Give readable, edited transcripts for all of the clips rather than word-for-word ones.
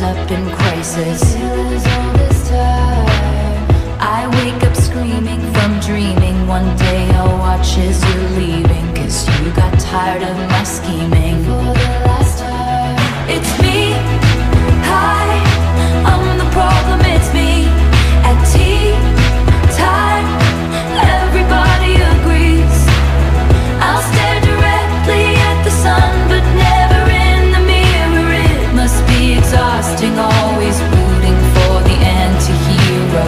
up in crisis. All this time I wake up screaming from dreaming. One day I'll watch as you're leaving, 'cause you got tired of my scheming. For the last time, it's me. Hi, I'm the problem, it's me. At tea time, everybody agrees. I'll stare directly at the sun, but never in the mirror. It must be exhausting, always rooting for the anti-hero.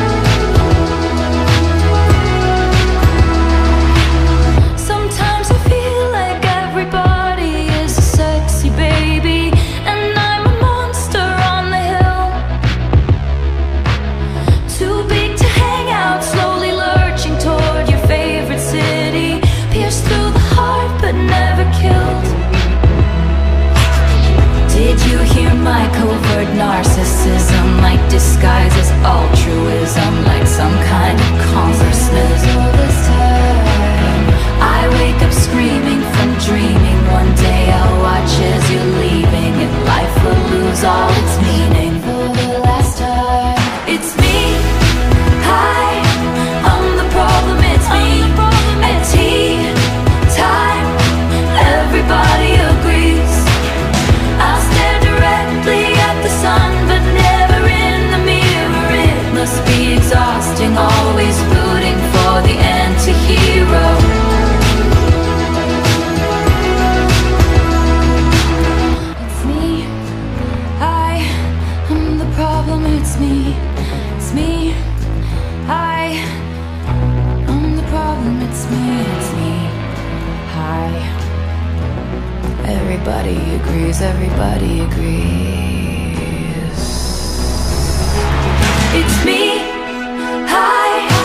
Sometimes I feel like everybody is a sexy baby, and I'm a monster on the hill. Too big to hang out, slowly lurching toward your favorite city. Pierced through the heart, but never killed. Did you hear my covert narcissism? Like disguise as altruism, like some kind of consciousness. All this time I wake up screaming from dreaming. One day I'll watch as you're leaving, and life will lose all its meaning. For the last time, it's me. Hi, I'm the problem, it's me. At tea time, everybody agrees. I'll stare directly at the sun, but never in the mirror. It must be exhausting, always rooting for the anti-hero. It's me. I'm the problem, it's me. It's me. I'm the problem, it's me. It's me. Hi. Everybody agrees, everybody agrees. It's me. Hi.